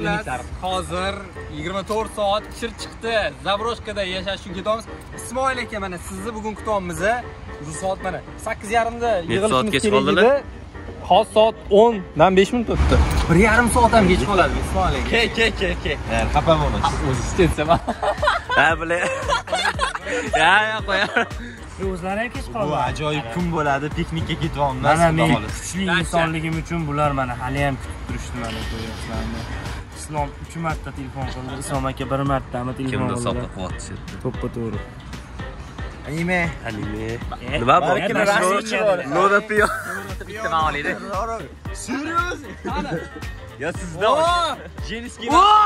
Xullas, hozir 24 soat kishir chiqdi. Zabroshkada yashashga ketamiz. Ismoil aka mana sizni bugun kutyapmiz. Bu soat mana 8:30 da yig'ilishimiz kerak edi. Hozir soat 10dan 5 minut o'tdi. 1,5 soat ham kech qoladi Ismoil aka. Ke. Xafa bo'lma. O'zi istetsam. Ha, bilay. Ya, qo'ya. O'zlari ham kech qoldi. Bu ajoyib kun bo'ladi, piknikka ketyapmiz. Mana men kuchli insonligim uchun bular mana hali ham kutib turishdi mana ko'ryapsizlarmi? Islom 3 marta telefon qildi, Islom aka 1 martami telefon qildi. Kimdir sotib qo'yapti. To'ppa-to'g'ri. Anime. Nima bu? Loda piyo. Bitta ma'olida. Serios? Ya sizda Jeniski.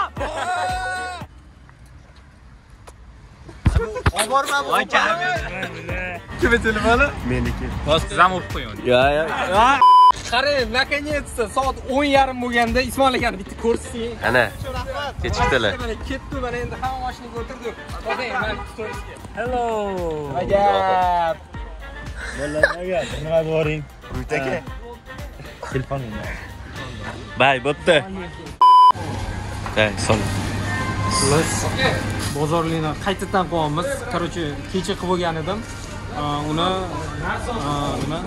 Oborma bu. Kim telefoni? Meniki. Siz ham urib qo'ying. Ya. Qarang, наконец-то soat 10:30 bo'lganda Ismoil akani bitta ko'rsating. Ana. Kechikdilar. Mana ketdi, mana endi hamma mashinaga o'tirdik. Qarang, mana storiesga. Hello. Ajab. Nima boring? Uytaka. Telefon. Bay, bo'pti. Hey, son. Bozorlikni qaytadan qo'yamiz. Короче, kecha qilib bo'lgan edim. Uni nima?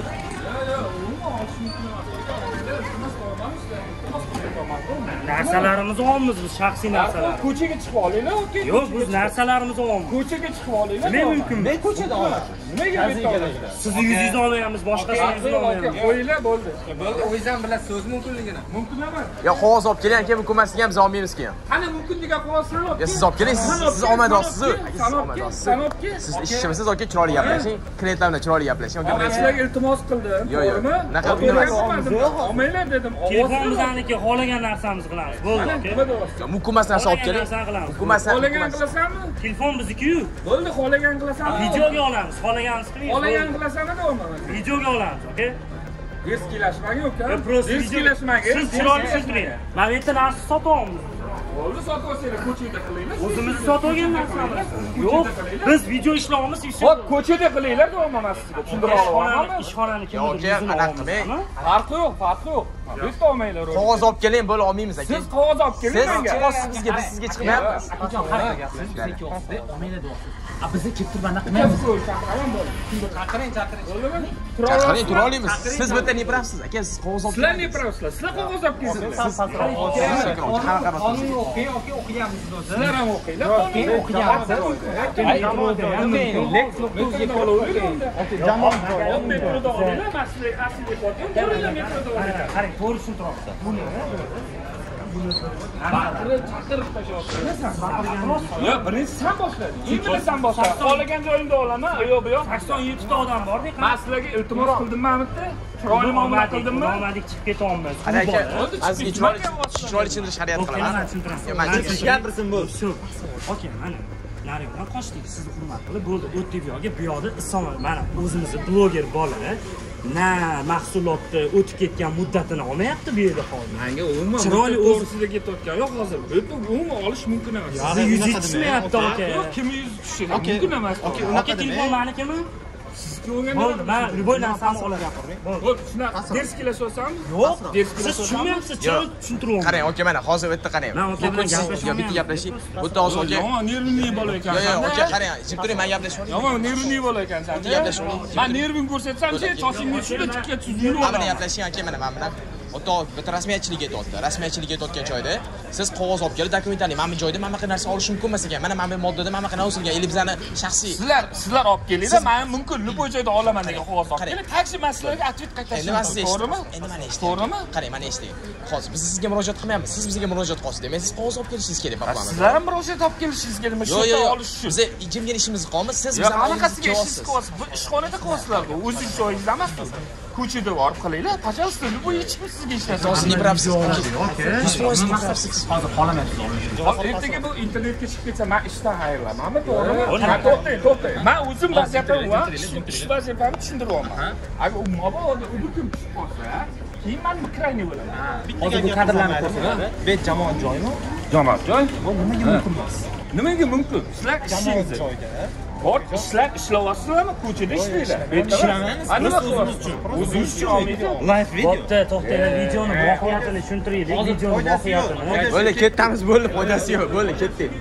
Narsalarimizni olamiz biz, shaxsiy narsalar. Ko'chaga chiqib olinglar, okey? Yo'q, biz narsalarimizni olamiz. Ko'chaga chiqib olinglar. Nima mumkin? Men ko'chada olaman. Nimaga beton? Sizni yuzingizni olmaymiz, boshqasini olmaymiz. Qo'yinglar, bo'ldi. Bo'ldi, o'zingizam bilasiz o'z mumkinligini. Mumkin emas. Ya qog'oz olib keling, aka, mumkinmasligini ham biz olmaymiz keyin. Qani mumkin degan qog'ozlarni olib. Ya siz olib keling, siz olmaydingiz. Sanobki. Siz ish ishimisiz, aka, chiroyli gaplashing. Klientlar bilan chiroyli gaplashing. Men sizlarga iltimos qildim. Yo'q. Naqa olmanglar dedim. Telefonimizniki xohlagan narsamizni qilamiz. Bo'ldi, aka. Mumkinmas narsa olib keling. Mumkinmas. Xohlagan qilasanmi? Telefon bizniki-yu. Bo'ldi, xohlagan qilasanmi? Videoga olamiz, xohlaganimizni qiling. Xohlagan qilasanmi olmayman. Videoga olamiz, okey? Riskilashmang yo'q-ku. Riskilashmang. Siz chiroyli turing. Mana bu yerda narsa sotyapmiz. Bo'ldi, sotib olsanglar ko'chada qilinglar. O'zimizni sotib olgan narsamiz. Yo'q, biz video ishlayapmiz, ish. Hop, ko'chada qilinglar, bo'lmasa sizga tushundira olaman. Ishxonani kim Yo'q, anaqa qilmang. Farqi yo'q. Biz olmaylar. Qog'oz olib keling, bo'la olmaymiz, aka. Siz qog'oz olib keling menga. Siz chiqasiz bizga, biz sizga chiqmayapmiz. Akajon, qarang, siz bizniki olsiz, olmaylar deyapsiz. Bizni kelib turib anaqa qilmaymiz. Chaqiring. Chaqiring, tura olamiz. Siz bu yerda ne qilasiz, aka? Siz qog'oz olib Sizlar ne qilasizlar? Sizlar qog'oz olib kelsizlar. O'qiganmiz o'zi. Sizlar ham o'qinglar. O'qiganmiz. Jamoat metroda olinglar, masjid asli qo'ying. Ko'ringlar metroda olinglar. Qarang, to'g'ri tushuntiryapti. Buni chaqirib tashlab. Yo'q, birinchi sen boshlading. Endi sen boshla. Xohlagan joyingda olaman. Yo'q, bu yoq. 87 ta odam bor-ku. Men sizlarga iltimos qildimmi bitta? Chiroyli muomala qildimmi? Olmadik, chiqib ketyapmiz. Aka, azizga chiroyli tushuntir shariat qilaman. Men gapirsin bu. Okey, mana nariyoqdan qochdik, sizni hurmat qilib bo'ldi, o'tdik bu yoqqa. Bu yoqda Islom mana o'zimizni bloger bolalar na mahsulotni o'tib ketgan muddatini olmayapti bu yerda hozir. Menga umuman chiroyli o'zida ketayotgan yo'q hozir. Bu umuman olish mumkin emas. Sizni yuzingiz tushmayapti, aka. Yo'q, kimni yuzi tushishi mumkin emas. Aka, telefon manikimi? Sizga o'rganib. Bo'ldi, men любой narsani olib gapiring. Bo'ldi, shunaqa derskilashyapsanmi? Yo'q, siz tushunmayapsiz, chiroyli tushuntiryapman. Qarang, aka, mana hozir bu yerda qarang. Men aka bilan gaplashmayman. Bitta gaplashing. Bu yerda hozir aka. Yomon nervli bola ekansan. Yo'q, aka, qarang, jim turing, men gaplashaman. Yomon nervli bola ekansan. Men nerving ko'rsatsam-chi, chochingni tushida tikka tuzib yuraman. Mana gaplashing, aka, mana bilan. Ota bitta rasmiyatchilik aytayapti. Rasmiyatchilik aytayotgan joyda siz qog'oz olib kelib, dokumentlarni mana bu joyda mana bunaqa narsa olish mumkin emas ekan. Mana bu moddada mana bunaqa narsa endi bizani shaxsiy. Sizlar olib kelinglar, men mumkin любой joyda olaman degan qog'oz olib keling. Taksi masalaga ответ qaytarishim. Endi siz to'g'rimi? Endi mana eshitdim. To'g'rimi? Qarang, mana eshitdik. Hozir biz sizga murojaat qilmayapmiz. Siz bizga murojaat qilasiz. Demak, siz qog'oz olib kelishingiz kerak, papamiz. Sizlar ham murojaat olib kelishingiz kerak. Shu yerda olish uchun. Biz jimgina ishimiz qolmiz. Siz bizani qanaqasiga ishingiz qilyapsiz? Bu ishxonada qilyapsizlar-ku. O'zingiz joyingizda emasmi? Ko'chada borib qilinglar. Пожалуйста, любой ichmi sizga ishlaysiz. Siz ne qilasiz? Hozir qolamaysiz olishni. Ertaga bu internetga chiqib ketsa, men ishdan hayirlamanmi, to'g'rimi? To'xtang. Men o'zim vaziyatim va ish vaziyamni tushuntiryapman. Agar u mabodo o'dirkim tushib qolsa, keyin men mikrayni bo'laman. Hozir bu kadrlarni ko'rsatadi. Bet jamoat joymi? Jamoat joy? Bu nimaga mumkin emas? Nimaga mumkin? Sizlar ishingiz joyda. Bor, ishlayapsizlarmi? Ko'chada ishlaylar. Ishlamaymiz. O'zimiz uchun. O'zingiz uchun olmaydi. Live video. Bo'pti, to'xtanglar, videoni mohiyatini tushuntiraylik. Videoni mohiyatini. Bo'ldi, ketamiz, bo'ldi, foydasi yo'q. Bo'ldi, ketdik.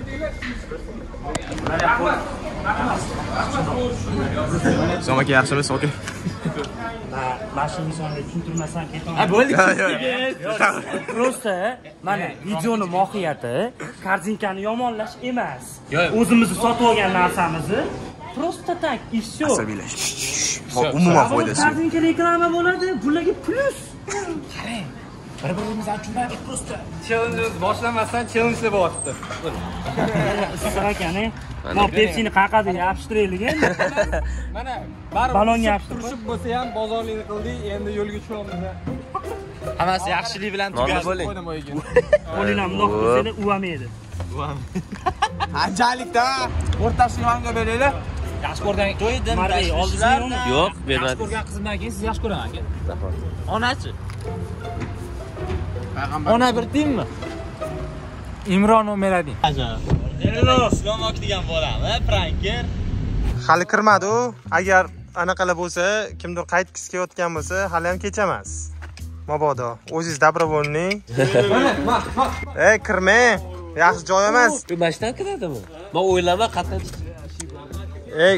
Salom aka, yaxshimisiz, aka? Mashina insonga tushuntirmasam ketaman. Ha, bo'ldi. Просто mana videoni mohiyati korzinkani yomonlash emas. O'zimizni sotib olgan narsamizni просто так и всё. Asabiylash. Hop, umuman foydasi yo'q. Korzinka reklama bo'ladi, bularga plus. Qarang. Bir-birimizni tushunmaylik просто. Challenge boshlanmasdan challenge bo'lyapti. Issiq ekan-a. Mo Pepsini qaqadi yopishtiraylik endi. Mana baribir Balonga yopishtirib turishib bo'lsa ham bozorlikni qildik, endi yo'lga tushamiz. Hammasi yaxshilik bilan tugadi. Qo'linglar mundoq qilsanglar uvamaydi. Anchalikda o'rtasiga hamga beraylik. Yaxshi ko'rgan to'ydim. Marday, oldingizmi? Yo'q, bermadim. Yaxshi ko'rgan qizimdan keyin siz yaxshi ko'raman aka. Onachi. Ona bir tiyinmi? Imron Omeradin. Islom aka degan bolami, pranker. Hali kirmadi-ku. Agar anaqalar bo'lsa, kimdir qaytgisi kelayotgan bo'lsa, hali ham kech emas. Mabodo, o'zingiz dabrovolniy. Ey, kirmang. Yaxshi joy emas. Mashdan kiradimi? Men o'ylama qatnab. Ey,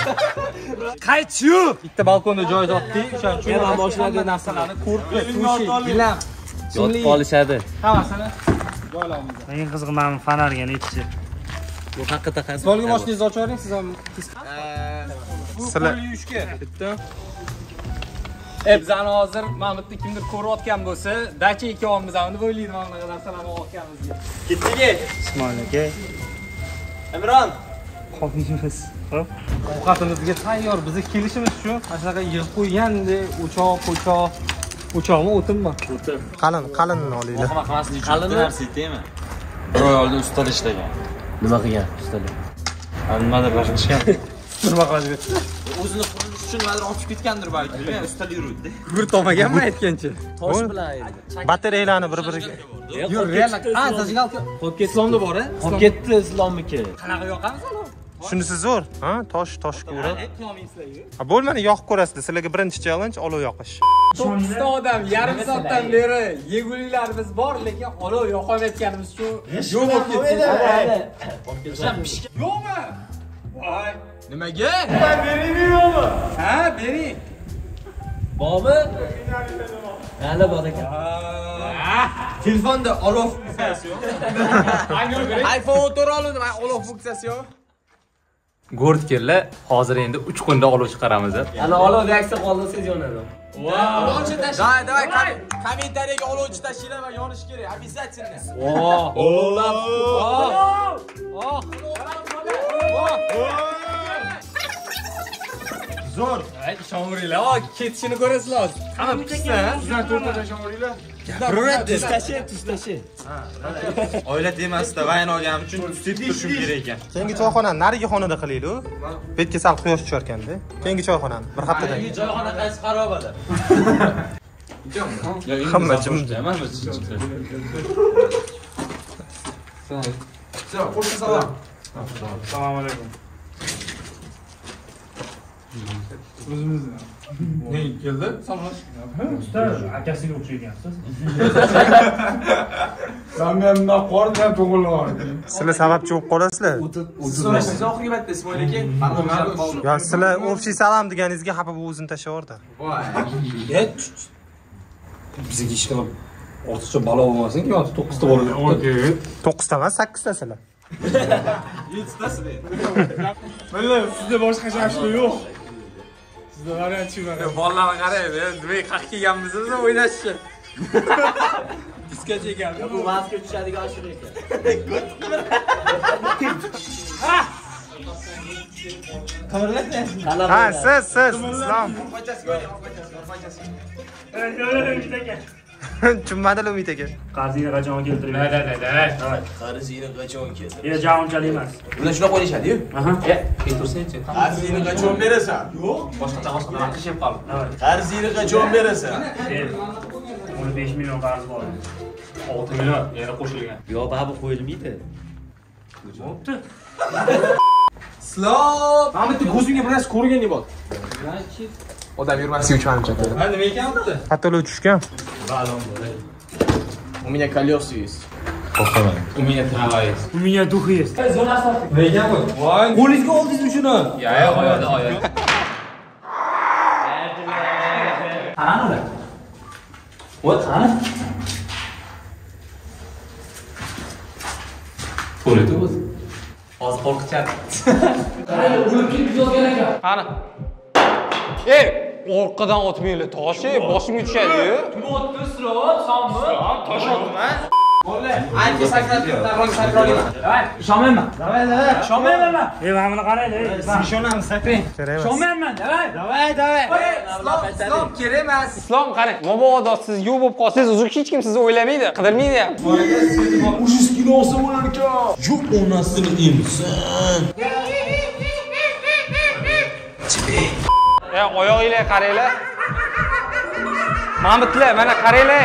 Qaytchu! Bitta balkonda joy topdik, o'shaning uchun Men mashinaga narsalarni ko'rib, sushi, gilam, Yotib qolishadi. hammasini joylaymiz. Men qizig'i mana fonarga netichi. Bu haqida qanday? Solgi mashinangizni ochib yuboring, siz ham. sizlar Yuyishga. Bitta. Bizani hozir mana bitta kimdir ko'rayotgan bo'lsa, dacha ikkovimiz ham deb o'ylaydi mana bunaqa narsalarni olganimizga. Ketdik. Ismoil aka. Imron. Qolmaymiz. Xo'p. Ovqatimizga tayyor. Bizni kelishimiz shu. Mana shunaqa yig'ib qo'yganda o'choqmi, o'tinmi? qalinini olinglar. Qalini narsa aytaymi? Bir oy oldin ustada ishlagan. Nima qilgan ustada? Nimadir qilishgan. Nima qiladi? O'zini qurilish uchun nimadir olib ketgandir balki. Men ustada yuribdi. Gugurt olmaganmi aytgancha? Tosh bilan edi. Batareyalarni bir-biriga. Yo'q, real. Zajigalka. Qolib ketdi. Islomda bor-a? Qolib ketdi Islomniki. Qanaqa yoqamiz uni? Shunisi zo'r, ha? Toshga urib. Qilolmaysizlar-ku. Ha, bo'lmadi, yoqib ko'rasizlar. Sizlarga birinchi challenge olov yoqish. 9 ta odam yarim soatdan beri yeguliklarimiz bor, lekin olov yoqolmayotganimiz uchun yo'q bo'lib ketdi. Yo'qmi? Voy, Nimaga? ha, bering. Bormi? Hali bor ekan. Telefonda olov funksiyasi yo'q. iPhone 14 oldim, olov funksiyasi yo'q. Go'rt keldi. Hozir endi 3 kunda olov chiqaramiz. Ana olov reaksiya qoldirsangiz yonadi. Давай, kommentariyaga olovchi tashinglar va yonish kerak. Обязательно. Zo'r. Ay, ishonaveringlar. Ketishini ko'rasizlar. Hamma pishsa, sizlar to'rtta ishonaveringlar. Tustashi. Oila temasida vayn olganim uchun tustib turishim kerak ekan. Keyingi choyxonani narigi xonada qilaylik-ku. Bu yerga sal quyosh tushar ekanda. Keyingi choyxonani bir haftadan. Joyxona qaysi xarobada? Hamma jimdi. Assalomu alaykum. Ne keldi? Salom. Usta akasiga o'xshagansiz. Mendan qordan to'g'rilgan. Sizlar sababchi bo'lib qolasizlar. So'rashsiz oxirgi marta Ismoil aka. Yo, sizlar общий salom deganingizga xafa bo'lib o'zini tashlaverdi. Voy. Bizga ish qilib ortiqcha balo bo'lmasin-ki, yoki 9 ta bolalar. Okey. 9 ta emas, 8 ta sizlar. 7 tasizlar. Mana sizda boshqa shashti yo'q. Sizda variantchi bor. Bolalarga qaraydi, nima qaq kelganmiz biz o'ynashchi. Diska cheganmiz. Bu maska tushadigan shuni ekan. Ha, siz, islom. Tushunmadinglar Umid aka. Qarzingni qachon keltirib? Qarzingni qachon keldi? Javonchalik emas. Ular shuna qo'yishadi-yu. Aha. Keltursanchi. Qarzingni qachon berasan? Boshqa qilib qolib. Qarzingni qachon berasan? 15 million qarz bor. 6 million yana qo'shilgan. Yo, babu qo'yilmaydi. Bo'pti. Islom. Mana bitta ko'zimga bir narsa ko'rgandek bo'ldi. Odam yurmasligi uchun ancha. Ha, nima ekan bu? Patolog tushgan. У меня колеса есть. У меня трава есть. У меня дух есть. Nima ekan bu? Voy, Qo'lingizga oldingizmi shuni? yo'q, oyog'ida. Qani ular? Voy, qani? Qo'lida o'zi. Hozir qo'rqitadi. O'lib ketib yozgan ekan. Qani. Ey, orqadan otmaylar, toshi boshimga tushadi-yu. Kim otdi, Islom? Sonmi? Tosh otdimi? Bo'la, ancha sakrab turib, davron sakra olaman. Davay, ishonmayman. Davay. Ishonmayman. Mana buni qaraylik. Ishonamiz, sakring. Ishonmayman. Davay. Islom kerak emas. Islom qarang, mabodo siz yo'q bo'lib qolsangiz, uzr hech kim sizni o'ylamaydi, qidirmaydi ham. 300 kilosi bo'lar ekan. Yo'q, onasini emisan. Oyog'ingizga qaranglar. Mamutlar, mana qaranglar.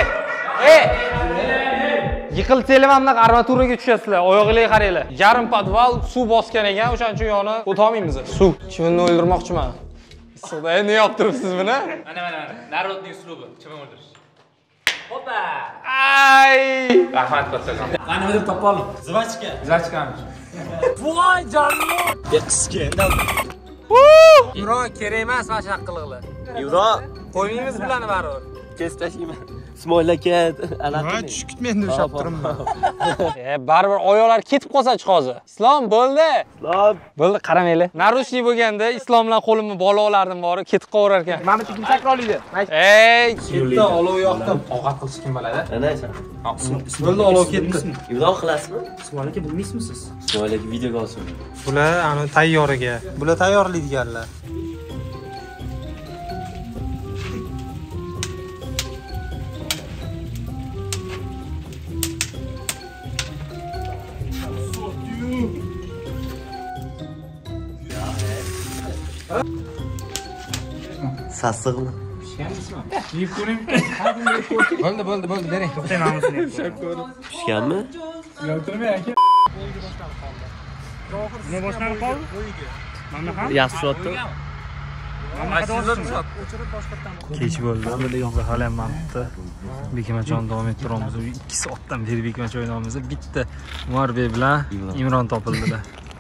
Yiqilsanglar mana bunaqa armaturaga tushasizlar. Oyog'ingizga qaranglar. Yarim podval suv bosgan ekan, o'shaning uchun yoni o'ta olmaymiz. Suv. Chivonni o'ldirmoqchiman. Suvda nima yaptiribsiz buni? Mana. Narodniy uslubi. Chivin o'ldirish. Hoppa. Ay! Rahmat kattajon. Qani deb topa oldim. Zvachkami. Voy, jonli. Imron kerak emas mana shunaqa qiliqlar. Imron, Qo'ymaymiz bularni baribir. kesib tashlayman. Ismoil aka, Ha, tushib ketmaydi o'shab turibman. Baribir oyoqlar ketib qolsa-chi hozir. Islom bo'ldi. Islom, Bo'ldi, qaramanglar. Narushniy bo'lganda Islom bilan qo'limni bog'lab olardim, bori ketib qo'yarar ekan. Mana bitta kim sakra olaydi? Ey, Ketdi, olov yoqdim. Ovqat qilish kim biladi? ana. bo'ldi, olov ketdi. Imron qilasizmi? Ismoil aka bilmaysizmi siz? Ismoil aka videoga olsin. Bular ana tayyoriga. Bular tayyorlaydiganlar. Sassiqmi? Bo'ldi, bering. To'xtay namusini. Pishganmi? Nima boshlanib qoldi? Mana ham. Yaxshi shotdi. Kech bo'ldi. Hali ham mantda. Bekimachon davom ettiramiz. 2 soatdan beri Bekimachon o'ynaymiz. Bitta Umarbek bilan Imron topildilar.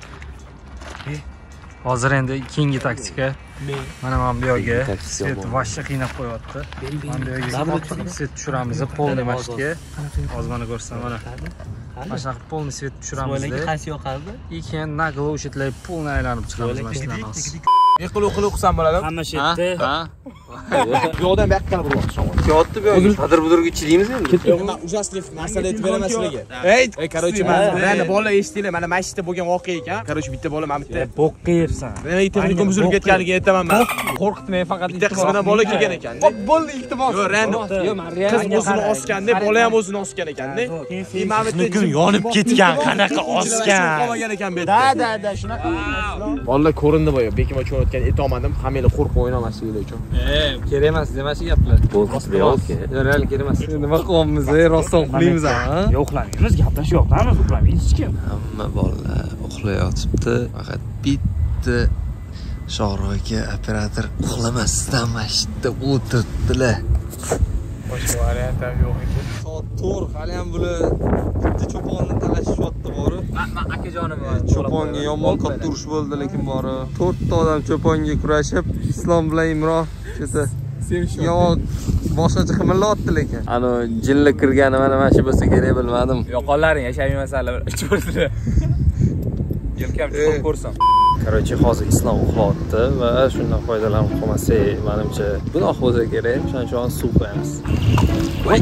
Hozir endi keyingi taktika. Mana bu yo'lga svet vashcha qiynab qo'yapti. Mana bu yo'lga svet tushiramiz, polniy mashqga. Hozir mana ko'rsam mana. Mana shunaqa polniy svet tushiramiz. Qaysi yoqardi? Keyin naglo o'shatlar polniy aylanib chiqamiz mashinalarimiz. Yiqilib qilsam bo'ladimi? Hamma shetda. Yo'qdan bu yoqqa buryapti. Yotdi bu yo'lga. Qadir-budurga deymiz endi. Yo'q, ужасный narsalar aytib beraman sizlarga. Ey, короче, mana bola eshitinglar, mana masjidda bo'lgan voqea ekan. Короче, bitta bola mana bitta Boqqa yersan. nima texnikum buzilib ketganligini aytaman men. Qo'rqitmay, faqat Bitta qiz bilan bola kelgan ekan. Hop, bo'ldi, iltimos. Yo'q, random. Yo'q, men Qiz o'zini osganda, bola ham o'zini osgan ekanda. Mana bitta yonib ketgan, qanaqa osgan. Qolmagan ekan bu yerda. Da, shunaqa. Bolalar ko'rindi boya, Bekimachon o'tgan etolmadim, hammalar qo'rqib o'ynamasliginglar uchun. Kerak emas, nima shu gaplar? Real kerak emas. Nima qilyapmiz? Rostdan uxlaymiz ha? Yo'q, uxlamaymiz, gaplashyapmiz, uxlamaymiz hech kim. Hamma bolalar uxlayotibdi. Faqat bitta Shohroga operator uxlamasdan masjidda o'tiribdilar. Boshqa variant ham yo'q ekan. Soat 4 hali ham bular bitta cho'ponni talashishyapti bori. Men akajonim Cho'ponga yomon qilib turish bo'ldi, lekin bori 4 ta odam cho'ponga kurashib, Islom bilan Imron cheta yo boshqacha qimirlayapti lekin. Ana jinli kirgani mana shu bo'lsa kerak bilmadim. Yo'qonlaring yashaymasalar ichirdilar. Yelkam chiqib ko'rsam. Короче, hozir Islom uxlayapti va shundan foydalanib qolmasak, menimcha gunoh bo'lsa kerak. Shuning uchun suv qo'yamiz. Voy.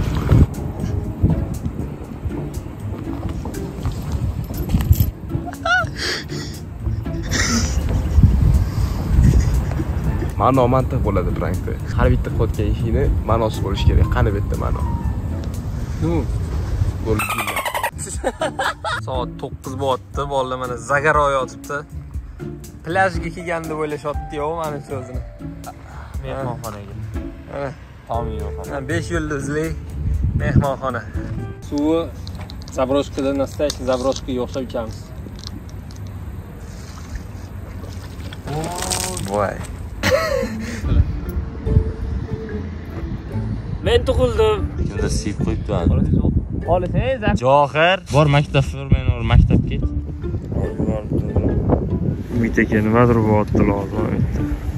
Ma'no mantiq bo'ladi prankda. Har bitta qilayotgan ishingni ma'nosi bo'lishi kerak. Qani bitta ma'no? Soat 9 bo'lyapti. Bolalar mana Zagaro yotibdi. Plyajga kelganda o'ylashyapti-yu, mana shu o'zini. Mehmonxonaga. Mana Tom mehmonxona. 5 yulduzli mehmonxona. Suvi Zabroshkada nastoychi Zabroshkaga o'xshab ichamiz. voy. Men tug'ildim. Kimdir siyib qo'yibdi ani. Olasangiz. Johir, bor maktab men maktabga ket. Uydaga nimadir bo'lyapti lozim.